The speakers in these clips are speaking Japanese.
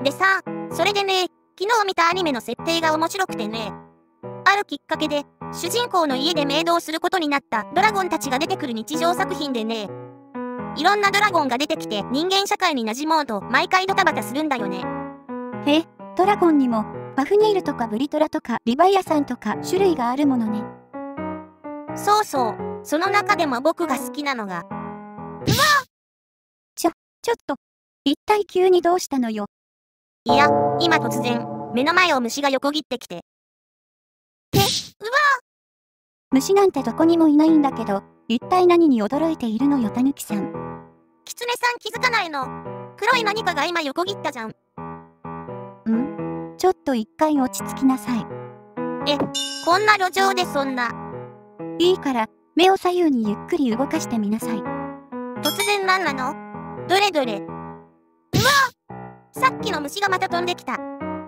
でさ、それでね、昨日見たアニメの設定が面白くてね。あるきっかけで、主人公の家でメイドをすることになったドラゴンたちが出てくる日常作品でね、いろんなドラゴンが出てきて人間社会に馴染もうと毎回ドタバタするんだよね。 へ、ドラゴンにも、ファフニールとかブリトラとかリヴァイアさんとか種類があるものね。 そうそう、その中でも僕が好きなのが。 ちょっと、一体急にどうしたのよ。 いや、今突然、目の前を虫が横切ってきて。 虫なんてどこにもいないんだけど、一体何に驚いているのよたぬきさん。 キツネさん気づかないの。黒い何かが今横切ったじゃん。 ちょっと一回落ち着きなさい。 こんな路上でそんな。 いいから、目を左右にゆっくり動かしてみなさい。 突然なんなの？どれどれ。さっきの虫がまた飛んできた。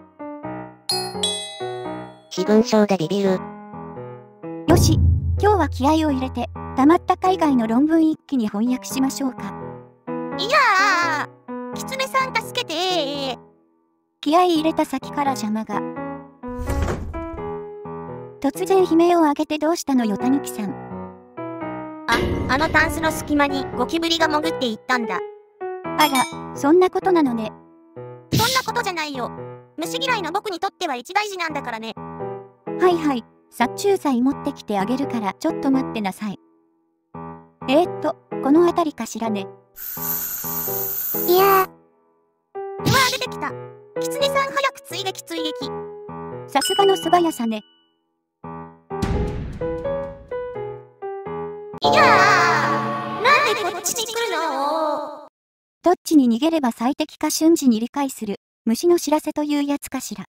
非文章でビビる。 よし、今日は気合を入れて、溜まった海外の論文一気に翻訳しましょうか。 いやー、キツネさん助けて気合い入れた先から邪魔が。突然悲鳴を上げてどうしたのよたぬきさん。 あのタンスの隙間にゴキブリが潜っていったんだ。 あら、そんなことなのね。 そんなことじゃないよ。虫嫌いの僕にとっては一大事なんだからね。 はいはい、殺虫剤持ってきてあげるからちょっと待ってなさい。この辺りかしらね。 いや出てきた。キツネさん早く追撃。 さすがの素早さね。 いやー、なんでこっちに来るの？ どっちに逃げれば最適か瞬時に理解する、虫の知らせというやつかしら。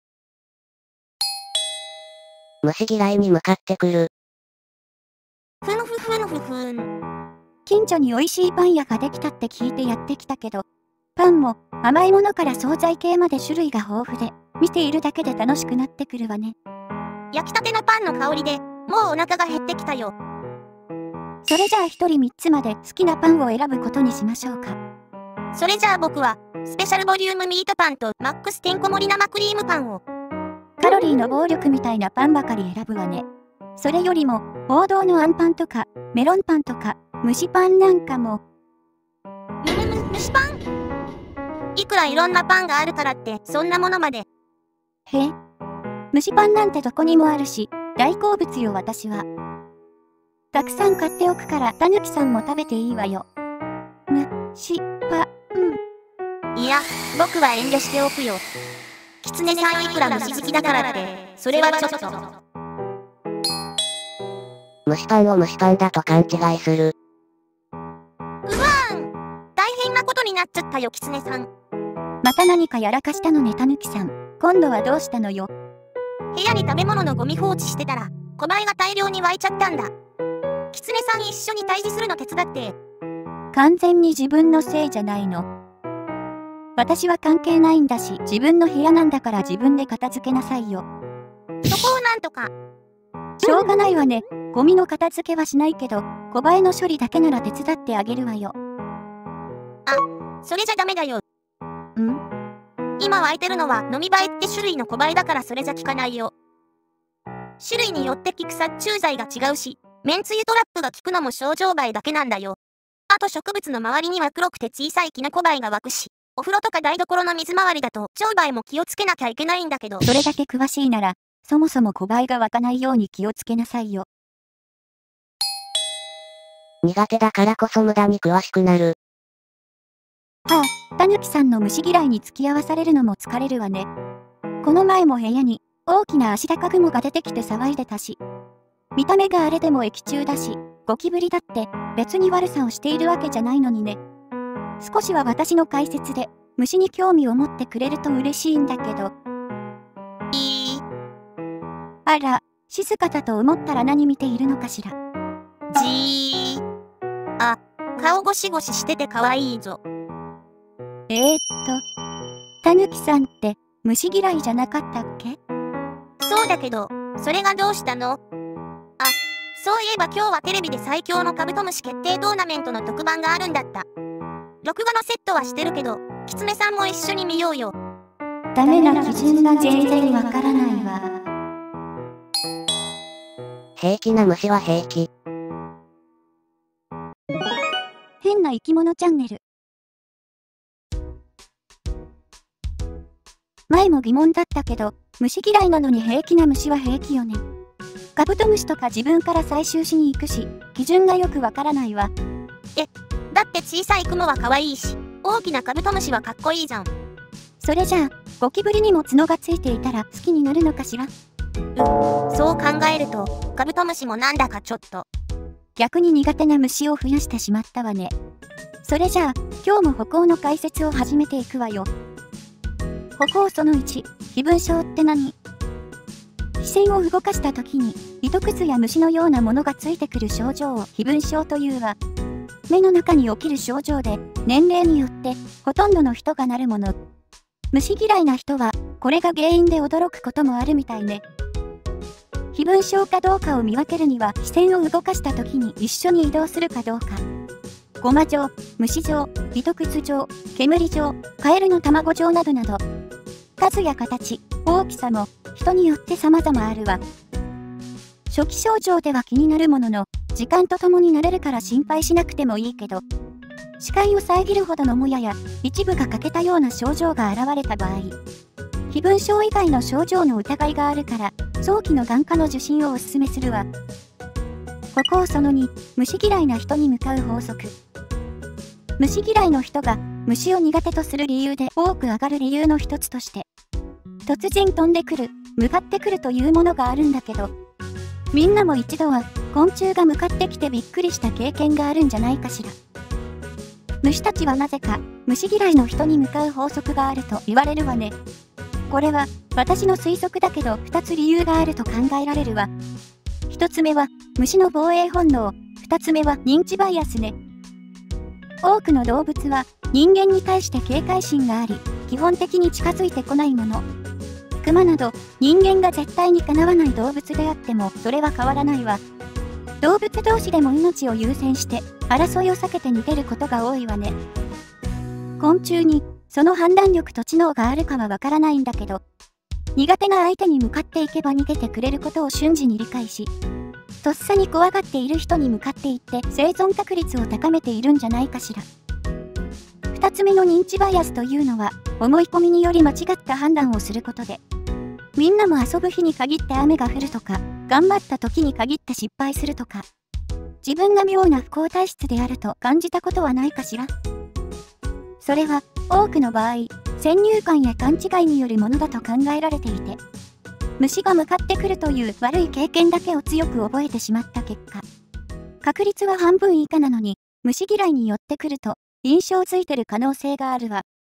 虫嫌いに向かってくる。 ふん。 近所に美味しいパン屋ができたって聞いてやってきたけど、パンも甘いものから惣菜系まで種類が豊富で、見ているだけで楽しくなってくるわね。 焼きたてのパンの香りで、もうお腹が減ってきたよ。 それじゃあ一人3つまで好きなパンを選ぶことにしましょうか。 それじゃあ僕は、スペシャルボリュームミートパンとマックスてんこ盛り生クリームパンを。 カロリーの暴力みたいなパンばかり選ぶわね。それよりも、王道のあんパンとか、メロンパンとか、蒸しパンなんかも。 蒸しパン？いくらいろんなパンがあるからって、そんなものまで。 へ？蒸しパンなんてどこにもあるし、大好物よ私は。たくさん買っておくから、たぬきさんも食べていいわよ。 いや、僕は遠慮しておくよ。キツネさんいくら虫好きだからって、それはちょっと。 蒸しパンを蒸しパンだと勘違いする。 大変なことになっちゃったよ、キツネさん。 また何かやらかしたのね、たぬきさん。今度はどうしたのよ。 部屋に食べ物のゴミ放置してたら、小バエが大量に湧いちゃったんだ。キツネさん一緒に退治するの手伝って。 完全に自分のせいじゃないの。私は関係ないんだし、自分の部屋なんだから自分で片付けなさいよ。 そこをなんとか。 しょうがないわね。ゴミの片付けはしないけど、小バエの処理だけなら手伝ってあげるわよ。 それじゃダメだよ。 ん？ 今湧いてるのは飲みバエって種類の小バエだからそれじゃ効かないよ。種類によって効く殺虫剤が違うし、めんつゆトラップが効くのもショウジョウバエだけなんだよ。あと植物の周りには黒くて小さいキノコバエが湧くし、お風呂とか台所の水回りだとチョウバエも気をつけなきゃいけないんだけど。 それだけ詳しいなら、そもそも小バエが湧かないように気をつけなさいよ。 苦手だからこそ無駄に詳しくなる。 たぬきさんの虫嫌いに付き合わされるのも疲れるわね。この前も部屋に大きなアシタカグモが出てきて騒いでたし。見た目があれでも液中だし、ゴキブリだって別に悪さをしているわけじゃないのにね。少しは私の解説で虫に興味を持ってくれると嬉しいんだけど。あら、静かだと思ったら何見ているのかしら。 顔ゴシゴシしてて可愛いぞ。 たぬきさんって虫嫌いじゃなかったっけ？ そうだけど、それがどうしたの？そういえば今日はテレビで最強のカブトムシ決定トーナメントの特番があるんだった。録画のセットはしてるけど、キツネさんも一緒に見ようよ。 ダメな基準が全然わからないわ。 平気な虫は平気。 変な生き物チャンネル。前も疑問だったけど、虫嫌いなのに平気な虫は平気よね。カブトムシとか自分から採集しに行くし、基準がよくわからないわ。 だって小さいクモは可愛いし、大きなカブトムシはかっこいいじゃん。 それじゃあ、ゴキブリにも角がついていたら好きになるのかしら？ そう考えると、カブトムシもなんだかちょっと。 逆に苦手な虫を増やしてしまったわね。それじゃあ、今日も歩行の解説を始めていくわよ。歩行その1、飛蚊症って何？視線を動かした時に、糸くずや虫のようなものがついてくる症状を飛蚊症というわ。目の中に起きる症状で、年齢によってほとんどの人がなるもの。虫嫌いな人は、これが原因で驚くこともあるみたいね。飛蚊症かどうかを見分けるには、視線を動かした時に一緒に移動するかどうか。ゴマ状、虫状、糸くず状、煙状、カエルの卵状などなど、数や形、大きさも人によって様々あるわ。初期症状では気になるものの、時間とともに慣れるから心配しなくてもいいけど、視界を遮るほどのもやや、一部が欠けたような症状が現れた場合、飛蚊症以外の症状の疑いがあるから、早期の眼科の受診をお勧めするわ。歩行その2、虫嫌いな人に向かう法則。虫嫌いの人が虫を苦手とする理由で多く上がる理由の一つとして、突然飛んでくる、向かってくるというものがあるんだけど、みんなも一度は昆虫が向かってきてびっくりした経験があるんじゃないかしら。虫たちはなぜか虫嫌いの人に向かう法則があると言われるわね。これは私の推測だけど2つ理由があると考えられるわ。1つ目は虫の防衛本能、2つ目は認知バイアスね。多くの動物は人間に対して警戒心があり、基本的に近づいてこないもの。クマなど人間が絶対にかなわない動物であってもそれは変わらないわ。動物同士でも命を優先して争いを避けて逃げることが多いわね。昆虫にその判断力と知能があるかはわからないんだけど、苦手な相手に向かっていけば逃げてくれることを瞬時に理解し、とっさに怖がっている人に向かっていって生存確率を高めているんじゃないかしら。2つ目の認知バイアスというのは、思い込みにより間違った判断をすることで、みんなも遊ぶ日に限って雨が降るとか、頑張った時に限って失敗するとか、自分が妙な不幸体質であると感じたことはないかしら。それは多くの場合、先入観や勘違いによるものだと考えられていて、虫が向かってくるという悪い経験だけを強く覚えてしまった結果、確率は半分以下なのに、虫嫌いに寄ってくると印象づいてる可能性があるわ。